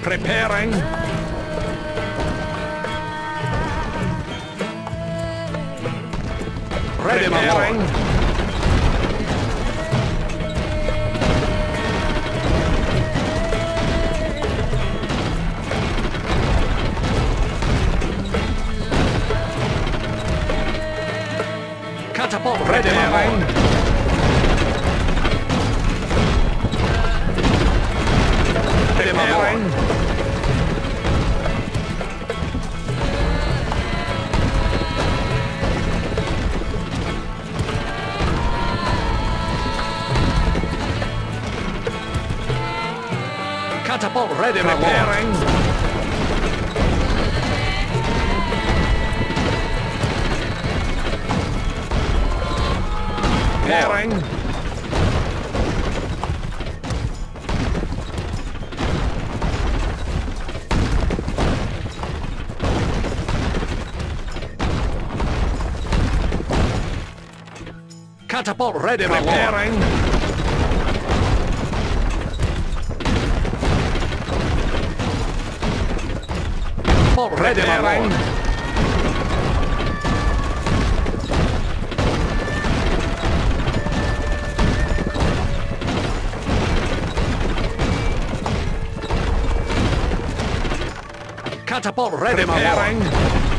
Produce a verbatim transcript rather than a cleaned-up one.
Preparing. Ready, my lord. Catapult ready, my lord. Ready, my lord. Catapult ready, my lord. Preparing. Catapult ready, my lord. Catapult ready, my lord. Catapult ready, my lord.